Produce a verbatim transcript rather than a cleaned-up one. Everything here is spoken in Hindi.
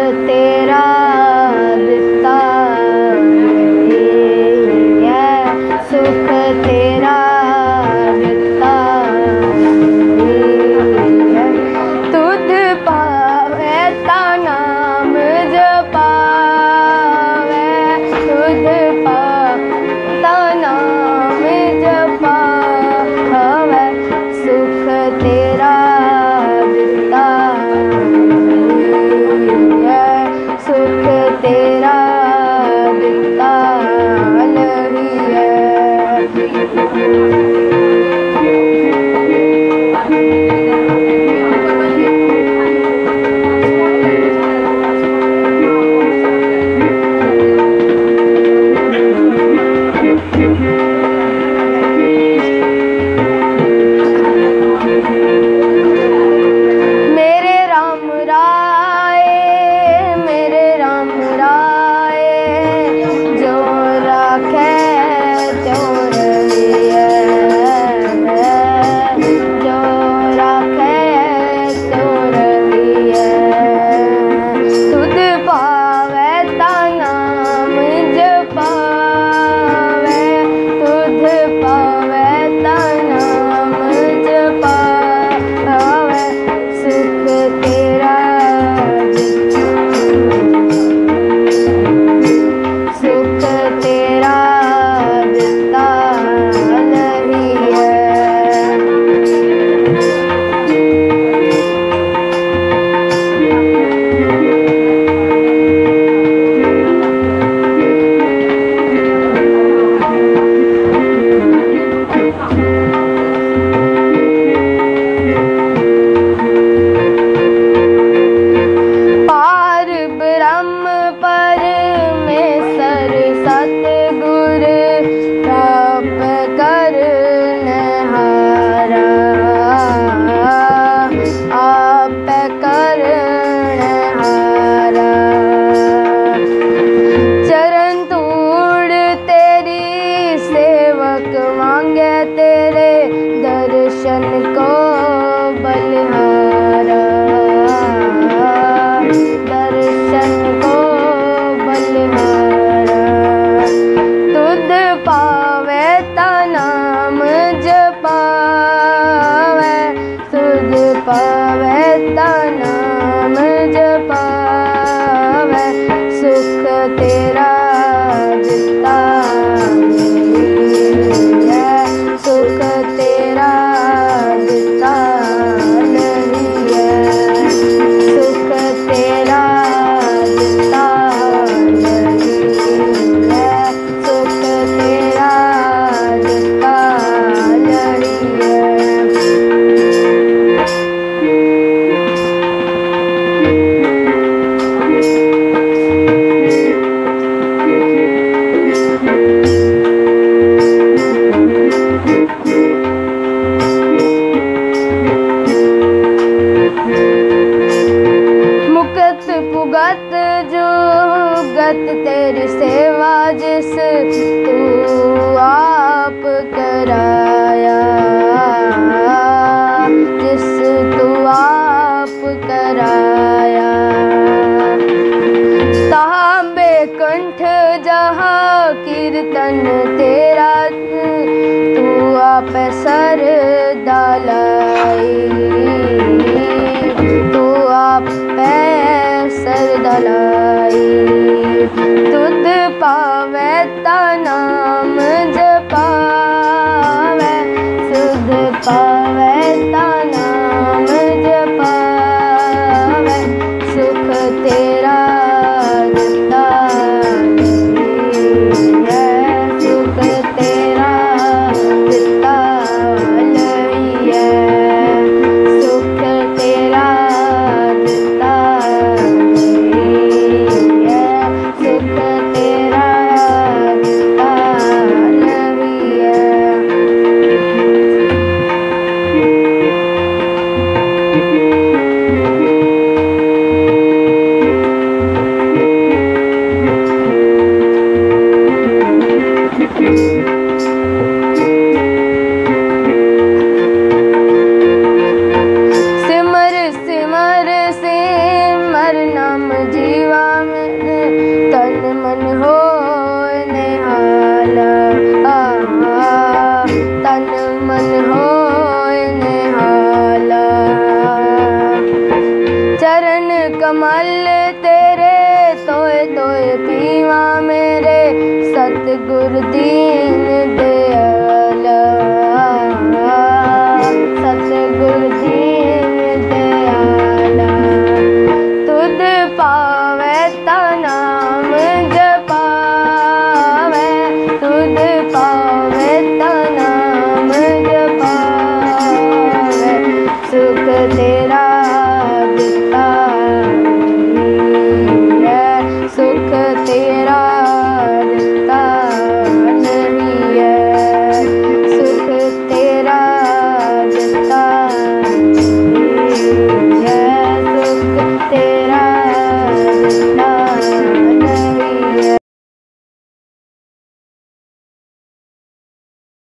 तेरा दिता है, सुख तेरा दिता है। तुध पावे ता नाम जपावे, तुध पावे ता नाम जपावे, सुख तेरा दिता है, सुख तेरा दिता नहीं है। मेरे राम राय, मेरे राम राय, जो राखे त्यों रहिए, जो राखे त्यों रहिए। तुध पावे ता नाम जपावे, तुध पावे ता नाम जपावे, सुख तेरा सुख तेरा दिता नहीं है। पार ब्रह्म परमेश्वर सतगुर, ताप करनहारा, आप करनहारा। चरण धूड़ तेरी सेवक मांगे, तेरे दर्शन को बलिहारा।